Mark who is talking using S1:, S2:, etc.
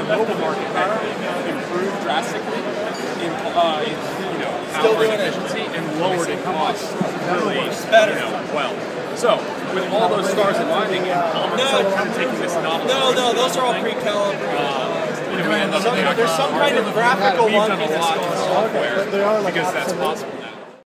S1: the mobile market had improved drastically in power and efficiency and lowered in cost really well. So with all those stars aligning and all of a sudden kind of taking this novel.
S2: No, those are all pre-calibrated. There's some kind of graphical
S1: we've done a lot in software because that's possible.